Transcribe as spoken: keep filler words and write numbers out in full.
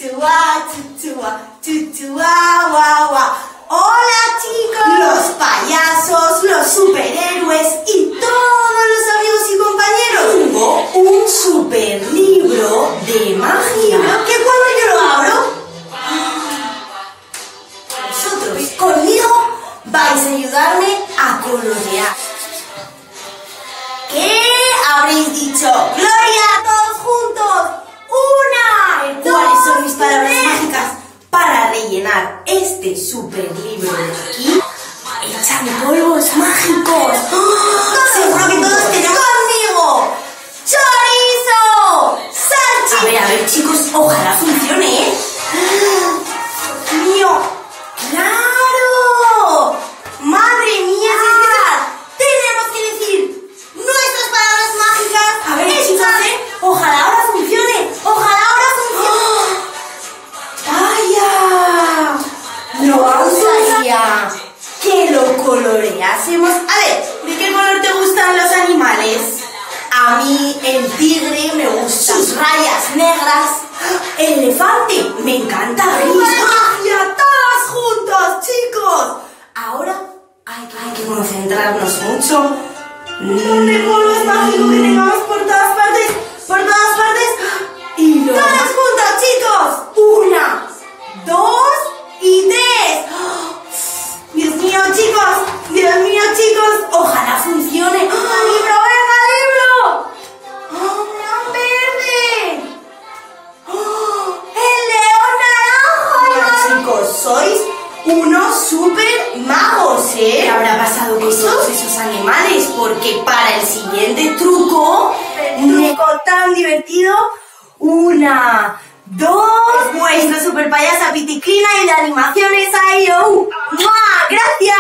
chuchua, chuchua, chuchua, guau, guau. Hola chicos, los payasos, los superhéroes y todos los amigos y compañeros. Tengo un super libro de magia que cuando yo lo abro, vosotros conmigo vais a ayudarme a colorear. ¿Qué habréis dicho? ¡Gloria! ¡Todos juntos! ¡Una! ¿Cuáles son mis palabras mágicas para rellenar este super libro de aquí? ¡Echan polvos mágicos! ¡Oh! ¡Seguro que todos tenemos conmigo! ¡Chorizo! ¡Salchicha! A ver, a ver, chicos, ojalá funcione, ¿eh? ¡Mío! ¡Claro! ¡Madre mía! Tenemos que decir nuestras palabras mágicas. A ver, chicos, ¿eh? Ojalá ahora funcione. Ojalá ahora funcione. ¡Vaya! ¡No sabía que lo coloreásemos! A ver, ¿de qué color te gustan los animales? A mí el tigre me gusta. Sus rayas negras. El elefante me encanta. ¡Magia! ¡Todos juntos, chicos! Ahora hay que, hay que concentrarnos mucho. ¿Dónde polvos mágicos que tengamos por todas partes? Por todas partes. Y lo... ¡Todos juntos, chicos! Una, dos y tres. Dios mío, chicos. Dios mío, chicos. Ojalá funcione. ¡Oh, libro! ¡Venga, libro! ¡Oh, un verde! ¡Oh, el león naranja! Chicos, sois unos super magos, ¿eh? ¿Qué habrá pasado con todos esos animales? Porque para el siguiente truco, un truco tan divertido, una, dos, vuestra super payasa Piticlina y de animaciones I O. ¡Mua! ¡Gracias!